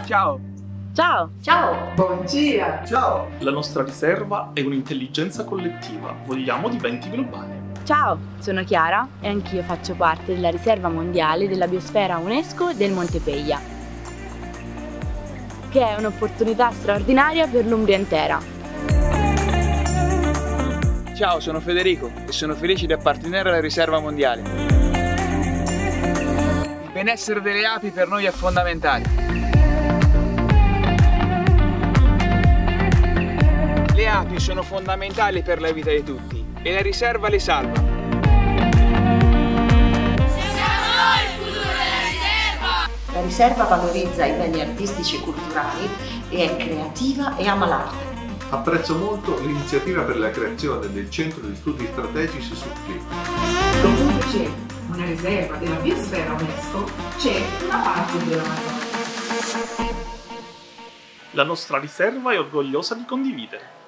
Ciao! Ciao! Ciao! Buongiorno! Ciao! La nostra riserva è un'intelligenza collettiva. Vogliamo diventi globale. Ciao, sono Chiara e anch'io faccio parte della riserva mondiale della biosfera UNESCO del Monte Peglia, che è un'opportunità straordinaria per l'Umbria intera. Ciao, sono Federico e sono felice di appartenere alla riserva mondiale. Il benessere delle api per noi è fondamentale. Le api sono fondamentali per la vita di tutti e la riserva le salva. La riserva valorizza i beni artistici e culturali e è creativa e ama l'arte. Apprezzo molto l'iniziativa per la creazione del Centro di Studi Strategici sul Clima. Dovunque c'è una riserva della biosfera UNESCO, c'è una parte dell'Amazzonia. La nostra riserva è orgogliosa di condividere.